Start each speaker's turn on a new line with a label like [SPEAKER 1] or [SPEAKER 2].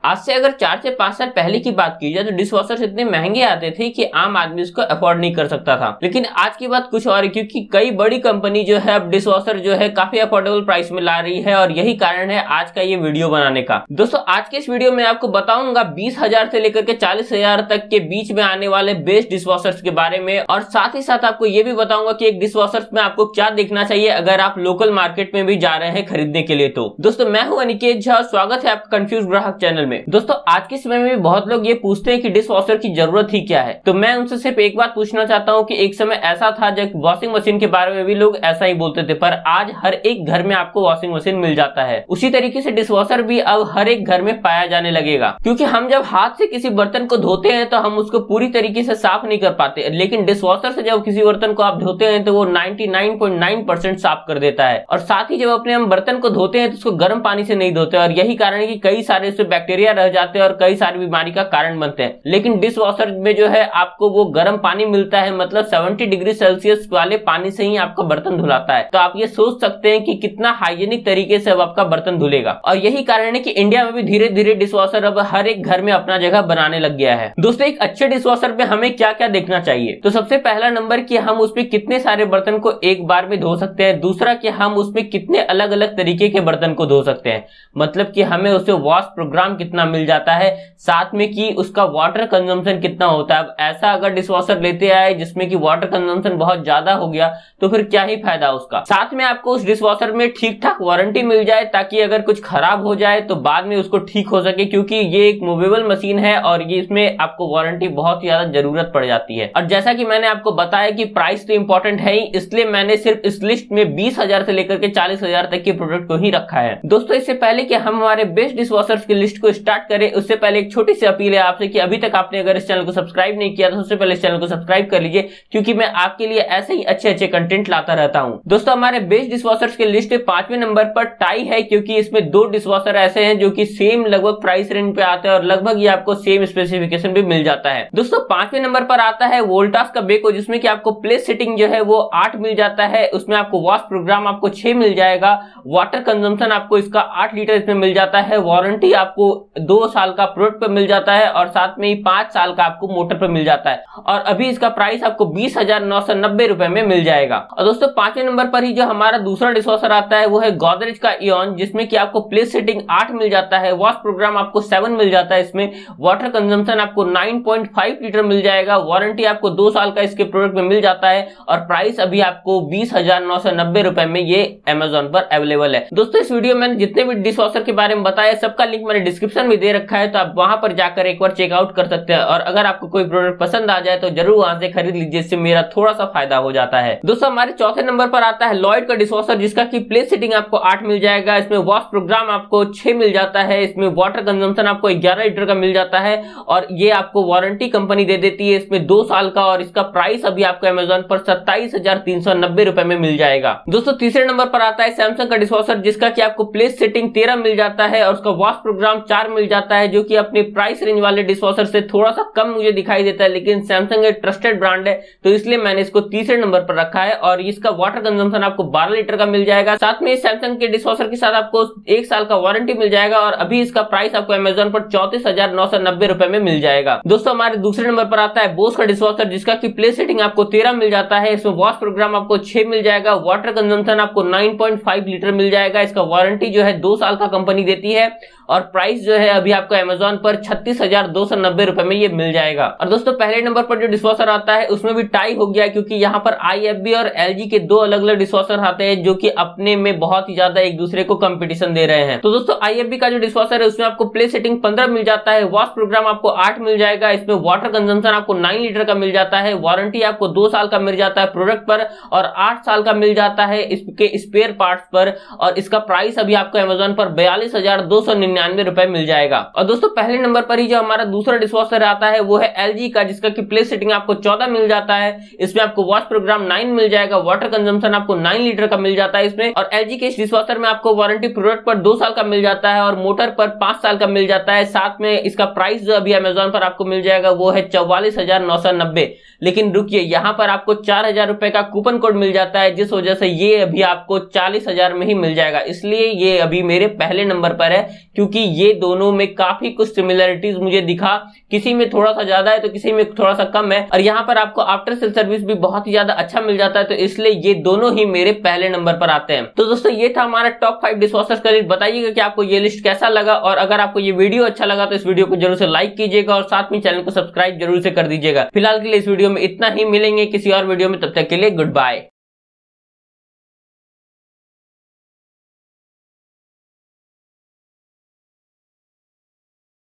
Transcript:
[SPEAKER 1] आज से अगर 4 से 5 साल पहले की बात की जाए तो डिश वॉशर्स इतने महंगे आते थे कि आम आदमी इसको अफोर्ड नहीं कर सकता था। लेकिन आज की बात कुछ और है, क्योंकि कई बड़ी कंपनी जो है अब डिश वॉशर जो है काफी अफोर्डेबल प्राइस में ला रही है और यही कारण है आज का ये वीडियो बनाने का। दोस्तों आज के इस वीडियो में आपको बताऊंगा 20,000 से लेकर के 40,000 तक के बीच में आने वाले बेस्ट डिश वॉशर्स के बारे में, और साथ ही साथ आपको ये भी बताऊंगा कि एक डिश वॉशर्स में आपको क्या देखना चाहिए अगर आप लोकल मार्केट में भी जा रहे हैं खरीदने के लिए। तो दोस्तों मैं हूं अनिकेत झा, स्वागत है आपका कंफ्यूज ग्राहक चैनल में। दोस्तों आज के समय में भी बहुत लोग ये पूछते हैं कि डिश वॉशर की जरूरत ही क्या है, तो मैं उनसे सिर्फ एक बात पूछना चाहता हूं कि एक समय ऐसा था जब वॉशिंग मशीन के बारे में भी लोग ऐसा ही बोलते थे, पर आज हर एक घर में आपको वॉशिंग मशीन मिल जाता है। उसी तरीके से डिश वॉशर भी अब हर एक घर में पाया जाने लगेगा, क्योंकि हम जब हाथ से किसी बर्तन को धोते हैं तो हम उसको पूरी तरीके से साफ नहीं कर पाते, लेकिन डिश वॉशर से जब किसी बर्तन को आप धोते हैं तो वो 99.9% साफ कर देता है। और साथ ही जब अपने हम बर्तन को धोते हैं तो उसको गर्म पानी से नहीं धोते, और यही कारण है कि कई सारे उसमें बैक्टीरिया रह जाते हैं और कई सारी बीमारी का कारण बनते हैं। लेकिन डिश वॉशर में जो है आपको वो गर्म पानी मिलता है, मतलब 70 डिग्री सेल्सियस वाले पानी से ही आपका बर्तन धुलाता है। तो आप ये सोच सकते हैं कि कितना हाइजेनिक तरीके से अब आपका बर्तन धुलेगा। और यही कारण है कि इंडिया में भी धीरे धीरे डिश वॉशर अब हर एक घर में अपना जगह बनाने लग गया है। दोस्तों एक अच्छे डिश वॉशर में हमें क्या क्या देखना चाहिए, तो सबसे पहला नंबर कि हम उसमें कितने सारे बर्तन को एक बार में धो सकते हैं। दूसरा कि हम उसमें कितने अलग अलग तरीके के बर्तन को धो सकते हैं, मतलब कि हमें उससे वॉश प्रोग्राम कितना मिल जाता है, साथ में कि उसका वाटर कंजम्पशन कितना होता है। अब ऐसा अगर डिश वॉशर लेते आए जिसमें कि वाटर कंजम्पशन बहुत ज्यादा हो गया तो फिर क्या ही फायदा उसका। साथ में आपको उस डिश वॉशर में ठीक ठाक वारंटी मिल जाए, ताकि अगर कुछ खराब हो जाए तो बाद में उसको ठीक हो सके, क्योंकि ये एक मूवेबल मशीन है और ये इसमें आपको वारंटी बहुत ज्यादा जरूरत पड़ जाती है। और जैसा कि मैंने आपको बताया कि प्राइस तो इंपॉर्टेंट है ही, इसलिए मैंने सिर्फ इस लिस्ट में 20,000 से लेकर के 40,000 तक के प्रोडक्ट को ही रखा है। दोस्तों इससे पहले कि हम हमारे बेस्ट डिश वॉशर्स की लिस्ट को स्टार्ट करें, उससे पहले एक छोटी सी अपील है आपसे कि अभी तक आपने अगर इस चैनल को सब्सक्राइब नहीं किया तो सबसे पहले इस चैनल को सब्सक्राइब कर लीजिए, क्योंकि मैं आपके लिए ऐसे ही अच्छे अच्छे कंटेंट लाता रहता हूं। दोस्तों हमारे बेस्ट डिश वॉशर्स के लिस्ट में 5वें नंबर पर टाई है, क्योंकि इसमें 2 डिश वॉशर ऐसे हैं जो कि सेम लगभग प्राइस रेंज पे आते हैं और लगभग ये आपको सेम स्पेसिफिकेशन भी मिल जाता है। दोस्तों 5वें नंबर पर आता है वोल्टास का बेको, जिसमें कि आपको प्लेस सेटिंग जो है वो 8 मिल जाता है। उसमें आपको वॉश प्रोग्राम आपको 6 मिल जाएगा, वाटर कंजम्पशन आपको इसका 8 लीटर इसमें मिल जाता है, वारंटी आपको 2 साल का प्रोडक्ट पे मिल जाता है और साथ में ही 5 साल का आपको मोटर पे मिल जाता है। और अभी इसका प्राइस आपको 20,990 रुपए में मिल जाएगा। और दोस्तों 5वें नंबर पर ही जो हमारा दूसरा डिश वॉशर आता है वो है गोदरेज का इओन, जिसमें कि आपको प्लेस सेटिंग 8 मिल जाता है, वॉश प्रोग्राम आपको 7 मिल जाता है, इसमें वाटर कंजम्पशन आपको 9.5 लीटर मिल जाएगा, वारंटी आपको 2 साल का इसके प्रोडक्ट में मिल जाता है और प्राइस अभी आपको 20,990 रुपए में ये अमेजोन पर अवेलेबल है। दोस्तों इस वीडियो में जितने भी डिश वॉशर के बारे में बताया सबका लिंक मैंने डिस्क्रिप्शन में दे रखा है, तो आप वहां पर जाकर एक बार चेकआउट कर सकते हैं। और अगर आपको कोई प्रोडक्ट पसंद आ जाए तो जरूर वहां से खरीद लीजिए, इससे मेरा थोड़ा सा फायदा हो जाता है। दोस्तों हमारे चौथे नंबर पर आता है लॉयड का डिश वॉशर, जिसका की प्लेस सेटिंग आपको 8 मिल जाएगा, इसमें वॉश प्रोग्राम आपको 6 मिल जाता है, इसमें वाटर कंजम्पशन आपको 11 लीटर का मिल जाता है और ये आपको वारंटी कंपनी दे देती है इसमें 2 साल का, और इसका प्राइस अभी आपको अमेजोन पर 27,390 रुपए में मिल जाएगा। दोस्तों तीसरे नंबर पर आता है सैमसंग का डिश वॉशर, जिसका कि आपको प्लेस सेटिंग 13 मिल जाता है और उसका वॉश प्रोग्राम 4 मिल जाता है, जो कि अपने प्राइस रेंज वाले डिश वॉशर से थोड़ा सा कम मुझे दिखाई देता है, लेकिन सैमसंग एक ट्रस्टेड ब्रांड है तो इसलिए मैंने इसको तीसरे नंबर पर रखा है। और इसका वाटर कंजम्पशन आपको 12 लीटर का मिल जाएगा, साथ में सैमसंग के डिश वॉशर के साथ आपको 1 साल का वारंटी मिल जाएगा और अभी इसका प्राइस आपको अमेजोन पर 34,990 रुपए में मिल जाएगा। दोस्तों हमारे दूसरे नंबर पर आता है बोस का डिश वॉशर, जिसका की प्लेस सेटिंग आपको 13 मिल जाता है, इसमें वॉश प्रोग्राम आपको 6 मिल जाएगा, वाटर कंजम्पशन आपको 9.5 लीटर मिल जाएगा, इसका वारंटी जो है 2 साल का कंपनी देती है और प्राइस जो है अभी आपको अमेजोन पर 36,290 रुपए में ये मिल जाएगा। और दोस्तों पहले नंबर पर जो डिश वॉशर आता है उसमें भी टाई हो गया, क्योंकि यहाँ पर IFB और LG के 2 अलग अलग डिश वॉशर आते हैं जो कि अपने में बहुत ही ज्यादा एक दूसरे को कंपटीशन दे रहे हैं। तो दोस्तों IFB का जो डिश वॉशर है उसमें आपको प्लेस सेटिंग 15 मिल जाता है, वॉश प्रोग्राम आपको 8 मिल जाएगा, इसमें वाटर कंजम्पशन आपको 9 लीटर का मिल जाता है, वारंटी आपको 2 साल का मिल जाता है प्रोडक्ट पर और 8 साल का मिल जाता है इसके स्पेयर पार्ट्स पर, और इसका प्राइस अभी आपको अमेजोन पर 42,299 रुपए मिल जाएगा। और दोस्तों पहले नंबर पर ही जो हमारा दूसरा डिश वॉशर आता है वो है LG का, जिसका की प्लेस सेटिंग आपको 14 मिल जाता है, इसमें आपको वॉश प्रोग्राम 9 मिल जाएगा, वाटर कंजम्पशन आपको 9 लीटर का मिल जाता है इसमें, और LG के इस डिश वॉशर में आपको वारंटी प्रोडक्ट पर 2 साल का मिल जाता है और मोटर पर 5 साल का मिल जाता है। साथ में इसका प्राइस जो अभी अमेजोन पर आपको मिल जाएगा वो है 44,990। लेकिन रुकिए, यहाँ पर आपको 4,000 रुपए का कूपन कोड मिल जाता है, जिस वजह से ये अभी आपको 40,000 में ही मिल जाएगा, इसलिए ये अभी मेरे पहले नंबर पर है, क्योंकि ये दोनों दोनों में काफी कुछ सिमिलरिटीज मुझे दिखा, किसी में थोड़ा सा ज्यादा है तो किसी में थोड़ा सा कम है, और यहाँ पर आपको आफ्टर सेल सर्विस भी बहुत ही ज्यादा अच्छा मिल जाता है, तो इसलिए ये दोनों ही मेरे पहले नंबर पर आते हैं। तो दोस्तों ये था हमारा टॉप 5 डिशवॉशर्स का लिस्ट। बताइएगा कि आपको ये लिस्ट कैसा लगा, और अगर आपको ये वीडियो अच्छा लगा तो इस वीडियो को जरूर से लाइक कीजिएगा और साथ में चैनल को सब्सक्राइब जरूर से कर दीजिएगा। फिलहाल के लिए इस वीडियो में इतना ही, मिलेंगे किसी और वीडियो में, तब तक के लिए गुड बाय।